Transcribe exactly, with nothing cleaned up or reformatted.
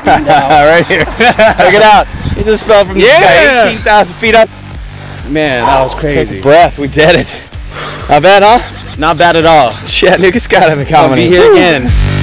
Right here. Check it out. He just fell from the Yeah. sky, eighteen thousand feet up. Man, that was Take crazy. a breath. We did it. Not bad, huh? Not bad at all. Chattanooga Skydiving I'll Comedy. be here again.